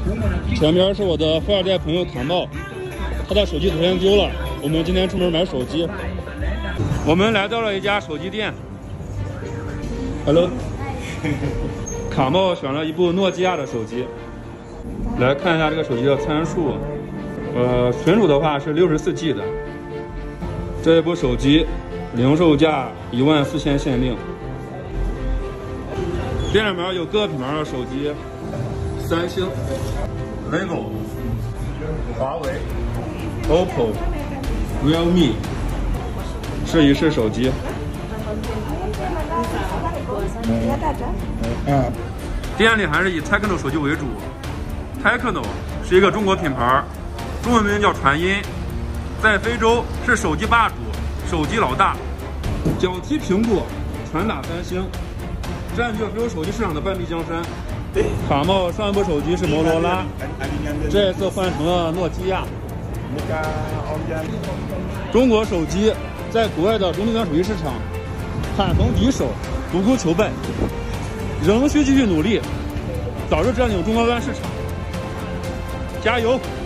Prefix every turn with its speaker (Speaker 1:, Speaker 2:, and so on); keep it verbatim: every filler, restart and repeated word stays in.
Speaker 1: 前面是我的富二代朋友卡茂，他的手机昨天丢了，我们今天出门买手机。我们来到了一家手机店。Hello， 卡茂选了一部诺基亚的手机，来看一下这个手机的参数。呃，存储的话是六十四 G 的。这一部手机零售价一万四千限定。店里面有各品牌的手机，三星、vivo、华为、O P P O、realme， 试一试手机。嗯，店里还是以 Tecno 手机为主。Tecno 是一个中国品牌，中文名叫传音，在非洲是手机霸主、手机老大，脚踢苹果，拳打三星，占据了非洲手机市场的半壁江山。卡茂上一部手机是摩托拉，这一次换成了诺基亚。中国手机在国外的中低端手机市场罕逢敌手，独孤求败，仍需继续努力，早日占领中高端市场。加油！